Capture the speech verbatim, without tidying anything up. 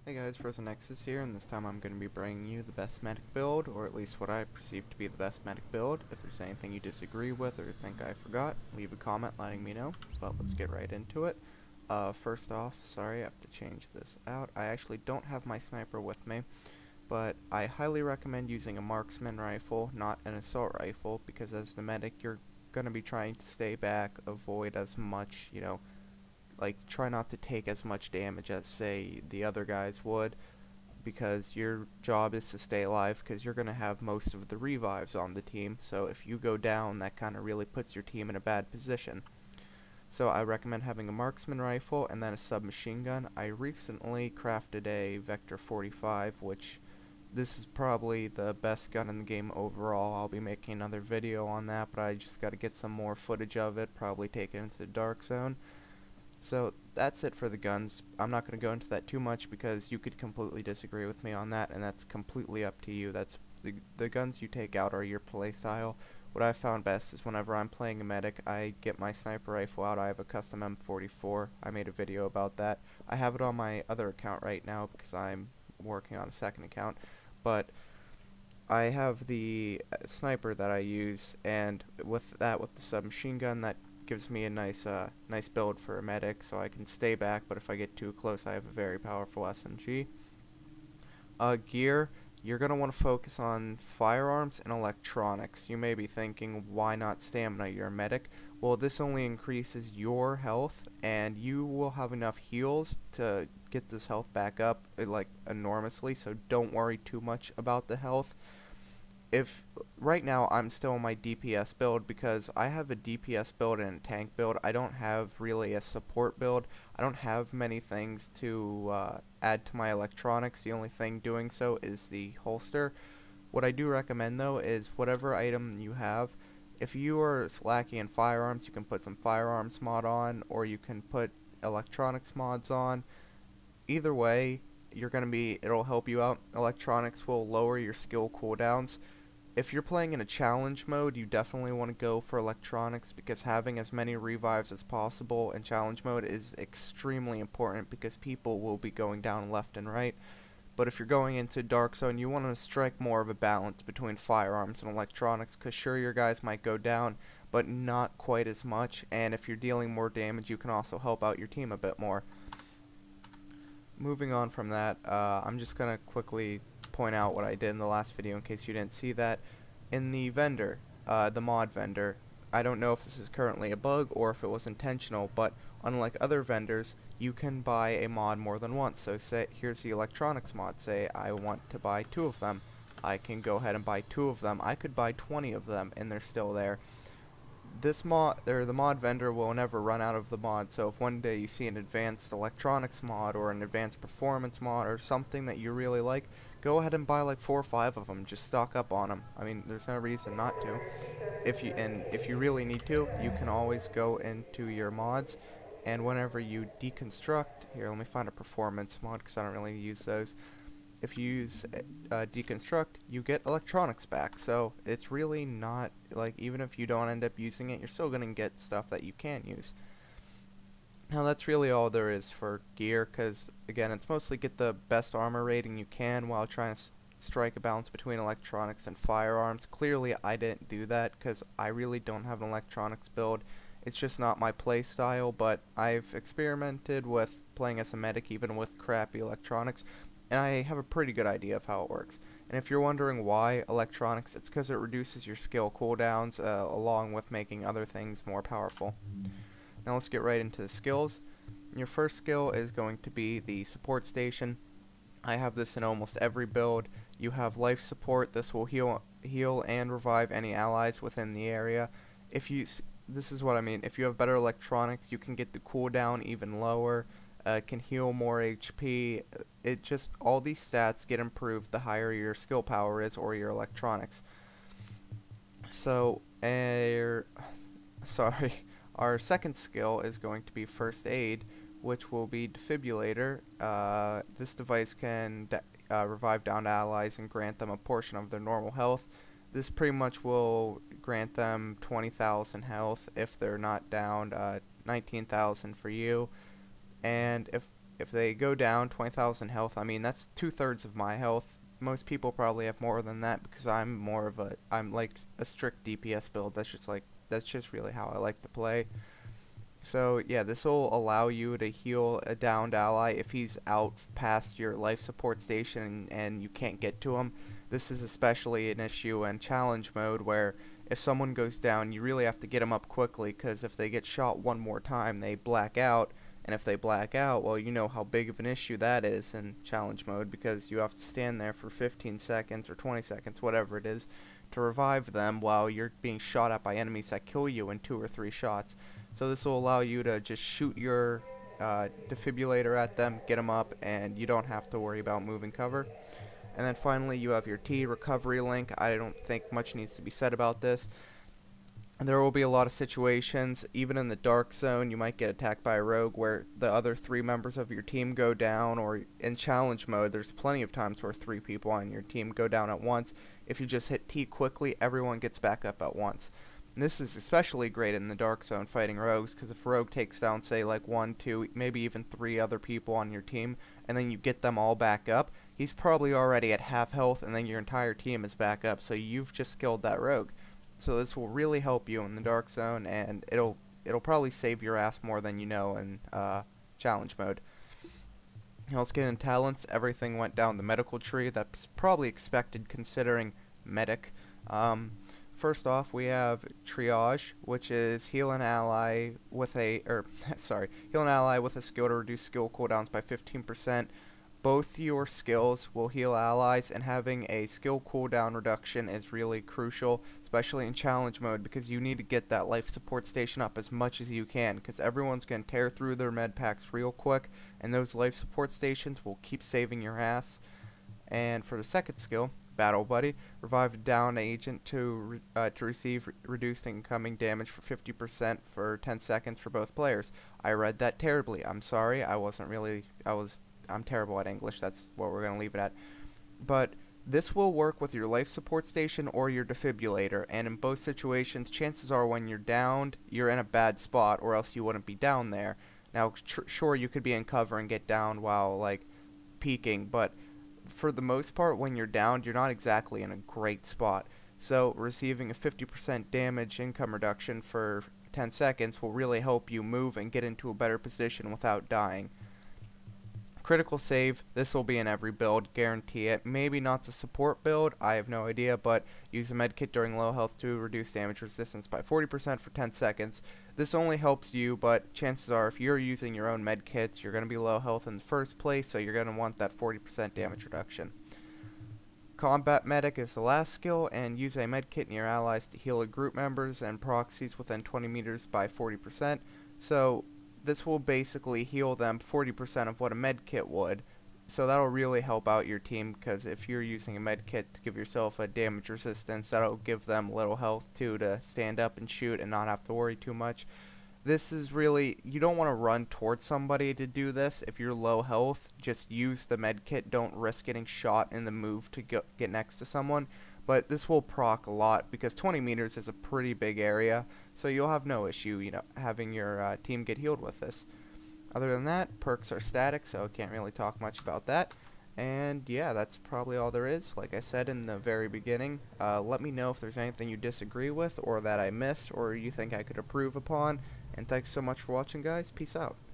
Hey guys, Frozen Nexus here, and this time I'm going to be bringing you the best medic build, or at least what I perceive to be the best medic build. If there's anything you disagree with or think I forgot, leave a comment letting me know, but let's get right into it. Uh, first off, sorry, I have to change this out. I actually don't have my sniper with me, but I highly recommend using a marksman rifle, not an assault rifle, because as the medic, you're going to be trying to stay back, avoid as much, you know, like try not to take as much damage as say the other guys would, because your job is to stay alive because you're going to have most of the revives on the team. So if you go down, that kind of really puts your team in a bad position. So I recommend having a marksman rifle and then a submachine gun. I recently crafted a Vector forty-five, which this is probably the best gun in the game overall. I'll be making another video on that, but I just got to get some more footage of it, probably take it into the Dark Zone. So that's it for the guns. I'm not going to go into that too much because you could completely disagree with me on that, and that's completely up to you. That's the, the guns you take out are your playstyle. What I found best is whenever I'm playing a medic, I get my sniper rifle out. I have a custom M forty-four. I made a video about that. I have it on my other account right now because I'm working on a second account, but I have the uh, sniper that I use, and with that, with the submachine gun, that gives me a nice uh, nice build for a medic, so I can stay back, but if I get too close I have a very powerful S M G. Uh, gear, you're going to want to focus on firearms and electronics. You may be thinking, why not stamina? You're a medic. Well, this only increases your health, and you will have enough heals to get this health back up uh, like enormously, so don't worry too much about the health. If right now I'm still in my D P S build because I have a D P S build and a tank build. I don't have really a support build. I don't have many things to uh, add to my electronics. The only thing doing so is the holster. What I do recommend though is whatever item you have, if you are lacking in firearms, you can put some firearms mod on, or you can put electronics mods on. Either way, you're gonna be it'll help you out. Electronics will lower your skill cooldowns. If you're playing in a challenge mode, you definitely want to go for electronics because having as many revives as possible in challenge mode is extremely important because people will be going down left and right. But if you're going into Dark Zone, you want to strike more of a balance between firearms and electronics because sure, your guys might go down, but not quite as much, and if you're dealing more damage, you can also help out your team a bit more. Moving on from that, uh, I'm just going to quickly point out what I did in the last video in case you didn't see that. In the vendor, uh, the mod vendor, I don't know if this is currently a bug or if it was intentional, but unlike other vendors, you can buy a mod more than once. So say, here's the electronics mod. Say I want to buy two of them. I can go ahead and buy two of them. I could buy twenty of them and they're still there. This mod, or the mod vendor, will never run out of the mod, so if one day you see an advanced electronics mod or an advanced performance mod or something that you really like, go ahead and buy like four or five of them. Just stock up on them. I mean, there's no reason not to. If you and if you really need to, you can always go into your mods, and whenever you deconstruct, here, let me find a performance mod because I don't really use those. If you use uh, deconstruct, you get electronics back, so it's really not, like, even if you don't end up using it, you're still going to get stuff that you can use. Now that's really all there is for gear, because again, it's mostly get the best armor rating you can while trying to s strike a balance between electronics and firearms. Clearly I didn't do that because I really don't have an electronics build. It's just not my play style, but I've experimented with playing as a medic even with crappy electronics, and I have a pretty good idea of how it works. And if you're wondering why electronics, it's because it reduces your skill cooldowns uh, along with making other things more powerful. Now let's get right into the skills. Your first skill is going to be the support station. I have this in almost every build. You have life support. This will heal heal and revive any allies within the area. If you s this is what I mean. If you have better electronics, you can get the cooldown even lower. Uh, can heal more H P. It just, all these stats get improved the higher your skill power is or your electronics. So, uh, sorry, our second skill is going to be first aid, which will be defibrillator. Uh, this device can uh, revive downed allies and grant them a portion of their normal health. This pretty much will grant them twenty thousand health if they're not downed, uh, nineteen thousand for you. And if if they go down twenty thousand health, I mean, that's two-thirds of my health. Most people probably have more than that because I'm more of a, I'm like a strict D P S build. That's just like, that's just really how I like to play. So yeah, this will allow you to heal a downed ally if he's out past your life support station and, and you can't get to him. This is especially an issue in challenge mode where if someone goes down, you really have to get them up quickly, because if they get shot one more time, they black out. And if they black out, well, you know how big of an issue that is in challenge mode, because you have to stand there for fifteen seconds or twenty seconds, whatever it is, to revive them while you're being shot at by enemies that kill you in two or three shots. So this will allow you to just shoot your uh, defibrillator at them, get them up, and you don't have to worry about moving cover. And then finally, you have your T recovery link. I don't think much needs to be said about this. There will be a lot of situations, even in the dark zone, you might get attacked by a rogue where the other three members of your team go down, or in challenge mode, there's plenty of times where three people on your team go down at once. If you just hit T quickly, everyone gets back up at once. And this is especially great in the dark zone fighting rogues, because if a rogue takes down, say, like one, two, maybe even three other people on your team, and then you get them all back up, he's probably already at half health, and then your entire team is back up, so you've just killed that rogue. So this will really help you in the dark zone, and it'll it'll probably save your ass more than you know in uh, challenge mode. Now let's get into talents. Everything went down the medical tree. That's probably expected considering medic. Um, first off, we have triage, which is heal an ally with a or sorry, heal an ally with a skill to reduce skill cooldowns by fifteen percent. Both your skills will heal allies, and having a skill cooldown reduction is really crucial, especially in challenge mode, because you need to get that life support station up as much as you can, because everyone's going to tear through their med packs real quick, and those life support stations will keep saving your ass. And for the second skill, Battle Buddy, revive a down agent to re uh, to receive re reduced incoming damage for fifty percent for ten seconds for both players. I read that terribly. I'm sorry. I wasn't really. I was. I'm terrible at English. That's what we're gonna leave it at. But this will work with your life support station or your defibrillator, and in both situations, chances are when you're downed, you're in a bad spot, or else you wouldn't be down there. Now, tr sure, you could be in cover and get down while like peeking, but for the most part, when you're downed, you're not exactly in a great spot. So receiving a fifty percent damage income reduction for ten seconds will really help you move and get into a better position without dying. Critical save, this will be in every build, guarantee it. Maybe not the support build, I have no idea, but use a medkit during low health to reduce damage resistance by forty percent for ten seconds. This only helps you, but chances are if you're using your own medkits, you're going to be low health in the first place, so you're going to want that forty percent damage reduction. Combat Medic is the last skill, and use a medkit in your allies to heal group members and proxies within twenty meters by forty percent. So this will basically heal them forty percent of what a medkit would. So that'll really help out your team, because if you're using a medkit to give yourself a damage resistance, that'll give them little health too to stand up and shoot and not have to worry too much. This is really, you don't want to run towards somebody to do this. If you're low health, just use the medkit. Don't risk getting shot in the move to go, get next to someone. But this will proc a lot, because twenty meters is a pretty big area, so you'll have no issue, you know, having your uh, team get healed with this. Other than that, perks are static, so I can't really talk much about that. And yeah, that's probably all there is. Like I said in the very beginning, uh, let me know if there's anything you disagree with, or that I missed, or you think I could improve upon. And thanks so much for watching, guys. Peace out.